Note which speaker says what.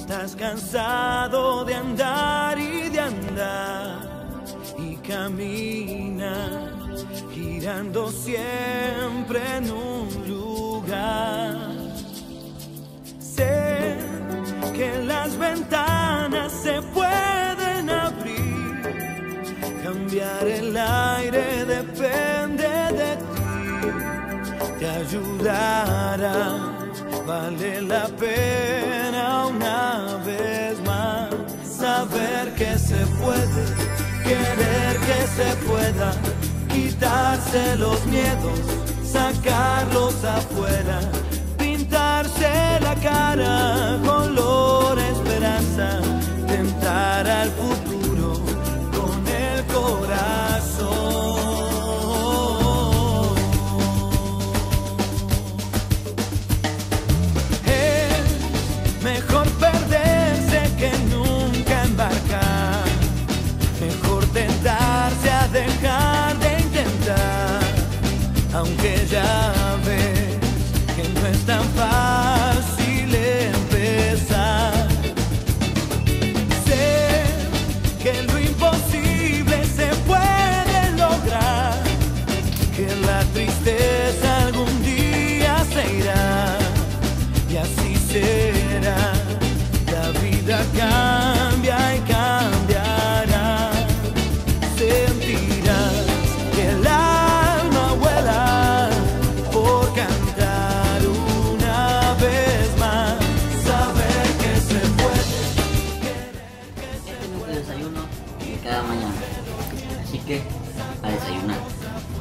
Speaker 1: Estás cansado de andar y de andar y camina girando siempre en un lugar. Sé que las ventanas se pueden abrir, cambiar el aire depende de ti, te ayudará. Vale la pena una vez más saber que se puede, querer que se pueda, quitarse los miedos, sacarlos afuera, pintarse la cara color esperanza, tentar al futuro con el corazón. Mejor perderse que nunca embarcar, mejor tentarse a dejar de intentar, aunque ya ves que no es tan fácil empezar. Sé que lo imposible se puede lograr, que la tristeza algún día se irá y así será. La vida cambia y cambiará. Sentirás que el alma vuela por cantar una vez más. Saber que se puede.
Speaker 2: Este es nuestro desayuno de cada mañana. Así que a desayunar.